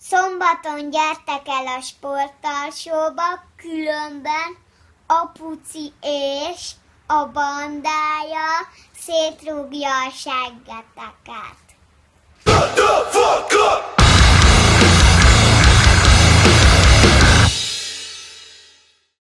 Szombaton gyertek el a sportalsóba, különben apuci és a bandája szétrúgja a seggeteket.